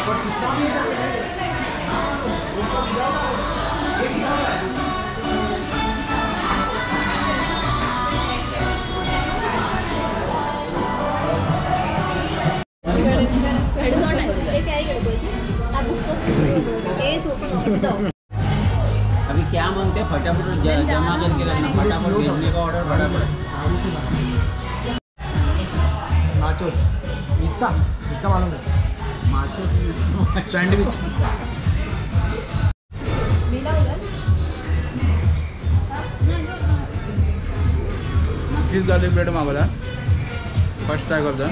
अभी क्या मांगते फटाफट जमा करके रखना, फटाफट भेजने का ऑर्डर फटाफट। नाचोस इसका मालूम है, macho sandwich. Cheese garlic bread मागवला, फर्स्ट ट्राय करतो।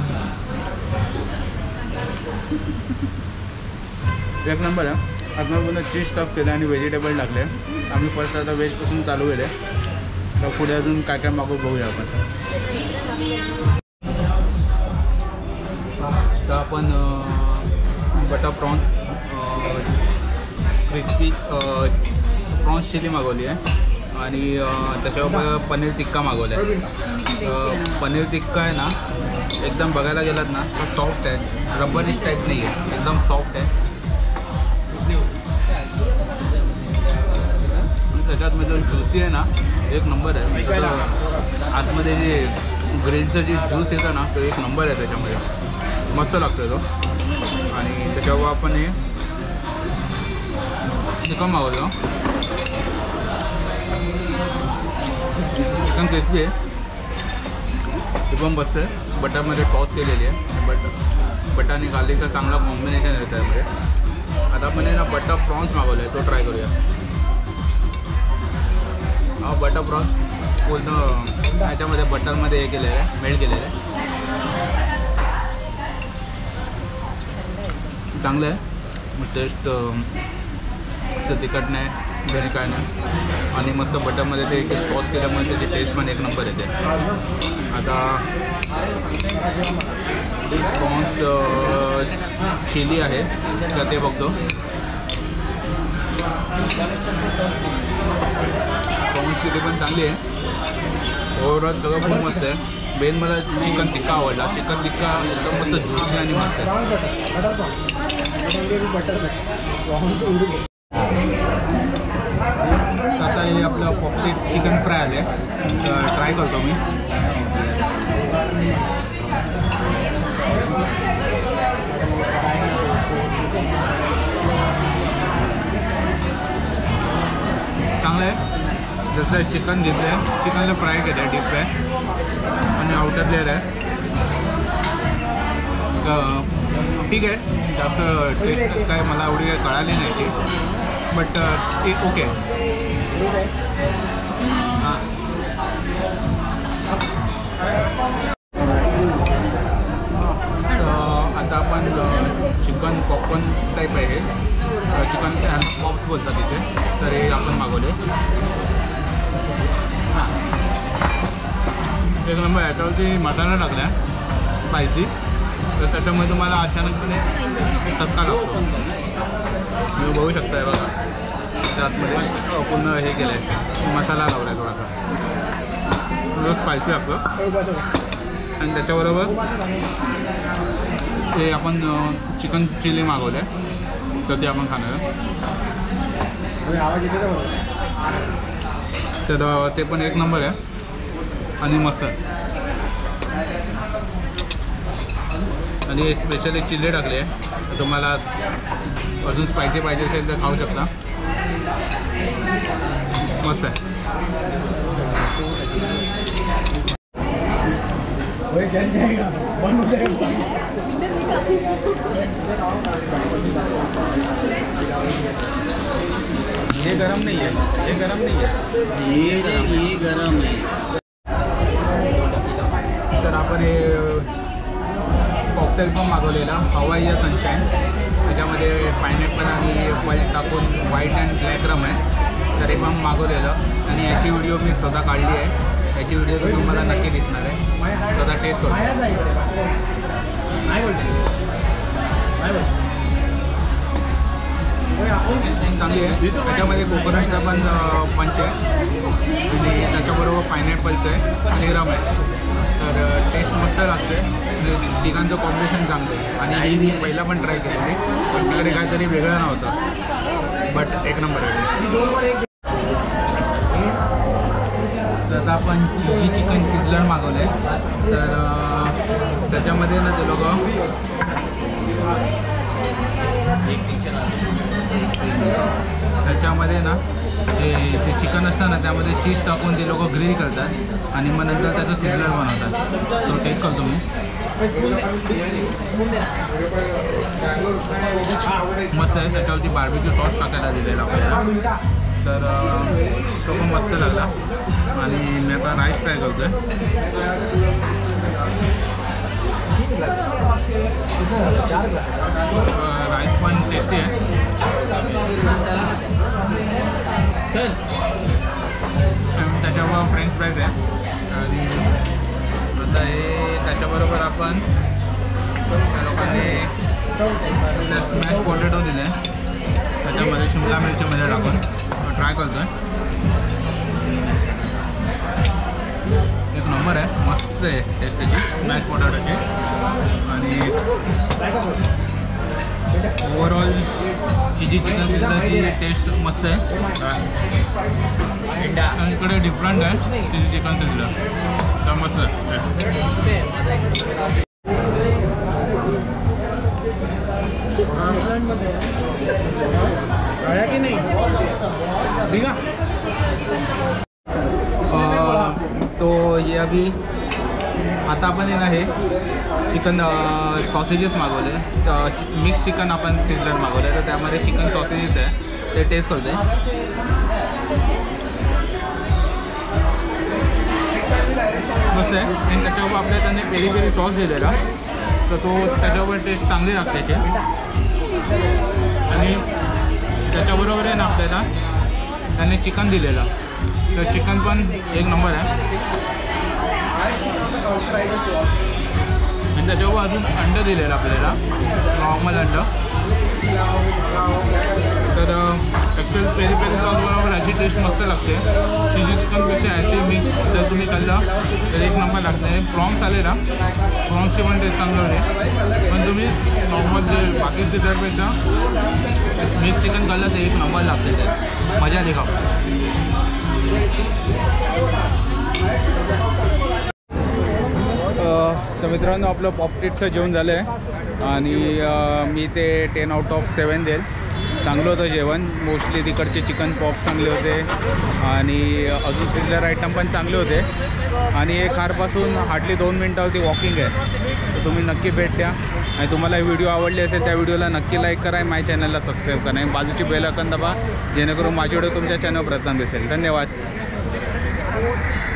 एक नंबर आहे। आतमध्ये चीज स्टफ केलं आणि व्हेजिटेबल टाकले। आम्ही फर्स्ट आता व्हेजपासून चालू केले, तर पुढे अजून काय काय मागवू बघूया आपण। तर आपण butter prawns crispy prawns chilli मागवली आहे आणि त्याच्यावर पनीर टिक्का मागवला आहे। पनीर टिक्का आहे ना, एकदम बघायला गेलात ना तो सॉफ्ट आहे, रबरिश टाईप नाही आहे, एकदम सॉफ्ट आहे। त्याच्यात जो ज्यूसी आहे ना, एक नंबर आहे। आतमध्ये जे ग्रिलचं जे ज्यूस येतं ना, तो एक नंबर आहे त्याच्यामध्ये, मस्त लागतो तो। आणि त्याच्यावर आपण हे चिकन मागवलं, चिकन क्रिस्पी आहे, ते पण मस्त आहे। बटरमध्ये टॉस केलेली आहे, बटर आणि गार्लिकचा चांगला कॉम्बिनेशन आहे त्यामध्ये। आता आपण आहे ना बटर प्रॉन्स मागवलं आहे, तो ट्राय करूया। हा बटर प्रॉन्स पूर्ण ह्याच्यामध्ये बटरमध्ये हे केलेलं आहे, मेल्ट केलेलं आहे, चांगलं आहे। टेस्ट असं तिखट नाही, घरी काय नाही, आणि मस्त बटरमध्ये ते टॉस केल्यामुळे त्याची टेस्ट पण एक नंबर येते। आता प्रॉन्स चिली आहे तर ते बघतो। प्रॉन्स चिली पण चांगली आहे, ओव्हरऑल सगळं खूप मस्त आहे। मेन मला चिकन टिक्का आवडला, चिकन टिक्का एकदम मस्त ज्युसी आणि मस्त आहे। आता हे आपलं पॉपलेट चिकन फ्राय आले, ट्राय करतो मी। चांगलं आहे, जसं चिकन घेतलं आहे, चिकनला फ्राय केलं आहे, डीप फ्राय, आणि आउटर लेअर आहे। ठीक आहे, जास्त टेस्ट काय मला एवढी काही कळाली नाही ती, बट ओके। हां, आता आपण चिकन पॉपकॉर्न टाईप आहे, चिकन पॉप्स बोलतात तिथे, तर हे आपण मागवले। हां, एक नंबर। याच्यावरती मसाला टाकला आहे स्पायसी, तर त्याच्यामुळे तुम्हाला अचानकपणे टचका लागतो। तुम्ही बघू शकताय बघा, त्यातमध्ये पूर्ण हे केलं आहे, मसाला लावला आहे थोडासा, थोडं स्पायसी आपलं। आणि त्याच्याबरोबर ते आपण चिकन चिली मागवलं आहे, तर ते आपण खाणार आहे। तर ते पण एक नंबर आहे आणि मस्त आहे। आणि स्पेशली चिल्ली टाकली आहे, तर तुम्हाला अजून स्पायसी पाहिजे असेल तर खाऊ शकता, मस्त आहे। ये गरम नहीं है, ये गरम नहीं है, ये गरम है। तर आपण हे कॉकटेल पण मागवलेला, हवाई सनशाईन, त्याच्यामध्ये पायनॅपल आणि व्हाईट टाकून व्हाईट अँड ब्लॅक रम आहे, तर हे पण मागवलेलं। आणि याची व्हिडिओ मी स्वतः काढली आहे, याची व्हिडिओ तुम्हाला नक्की दिसणार आहे, स्वतः टेस्ट करू। चांगली आहे. त्याच्यामध्ये कोकोनटचा पण पंच आहे आणि त्याच्याबरोबर पायनॅपलचं आहे आणि रम आहे. तर टेस्ट मस्त लागते. म्हणजे तिघांचं कॉम्बिनेशन चांगलं आहे. आणि ही मी पहिला पण ट्राय केलेली पण तिकडे काहीतरी वेगळं नव्हतं बट एक नंबर आहे. तर आता आपण चिली चिकन सिझलर मागवलं आहे. तर त्याच्यामध्ये ना ते लोक त्याच्यामध्ये ना जे चिकन असतं ना त्यामध्ये चीज टाकून ते लोक ग्रिल करतात आणि मग नंतर त्याचं सिझलर बनवतात. सो टेस्ट करतो मी. मस्त आहे. त्याच्यावरती बार्बिक्यू सॉस टाकायला दिलेला आपल्याला. तर तो पण मस्त लागला. आणि मी आता राईस ट्राय करतो आहे. राईस पण टेस्टी आहे. त्याच्यावर फ्रेंच फ्राईज आहे. आणि आता हे त्याच्याबरोबर आपण त्या लोकांनी स्मॅश पोटॅटो दिले. त्याच्यामध्ये शिमला मिरचीमध्ये टाकून ट्राय करतो आहे. एक नंबर आहे. मस्त आहे टेस्ट त्याची स्मॅश पोटॅटोची. आणि ओव्हरऑल चिली चिकन सिझलरची टेस्ट मस्त आहे. आणि इकडे डिफरंट आहे चिली चिकन सिझलर. तर मस्त आहे. की नाही तो ये अभी आता आपण आहे ना हे चिकन सॉसेजेस मागवले. मिक्स चिकन आपण सिझलर मागवले. तर त्यामध्ये चिकन सॉसेजेस आहे ते टेस्ट करतो आहे. मस्त आहे. आणि त्याच्यावर आपल्या त्यांनी पेरी पेरी सॉस दिलेला. तर तो त्याच्यावर टेस्ट चांगली लागते त्याची. आणि त्याच्याबरोबर आहे ना आपल्याला त्यांनी चिकन दिलेलं. तर चिकन पण एक नंबर आहे. आणि त्याच्यावर अजून अंडं दिलेलं आपल्याला नॉर्मल अंडं. तर ॲक्च्युअल पेरी पेरी सॉसबरोबर याची टेस्ट मस्त लागते. चिली चिकनपेक्षा याची मिक्स जर तुम्ही खाल्लं तर एक नंबर लागते. प्रॉन्स आलेला प्रॉन्सची पण टेस्ट चांगली होते. पण तुम्ही नॉर्मल जे बाकी सिझलरपेक्षा मिक्स चिकन खाल्लं तर एक नंबर लागते. ते मजा आली खाऊ. तर मित्रांनो आपलं पॉपटिट्सचं जेवण झालं आहे. आणि मी ते 10/7 देईल. चांगलं होतं जेवण. मोस्टली तिकडचे चिकन पॉप्स चांगले होते आणि अजून सिझलर आयटम पण चांगले होते. आणि हे खारपासून हार्डली 2 मिनटावरती वॉकिंग आहे. तर तुम्ही नक्की भेट द्या. आणि तुम्हाला व्हिडिओ आवडली असेल त्या व्हिडिओला नक्की लाईक करा. माझ्या चॅनलला सबस्क्राईब करा. आणि बाजूची बेल आयकॉन दाबा जेणेकरून माझी व्हिडिओ तुमच्या चॅनलवर प्रथम दिसेल. धन्यवाद.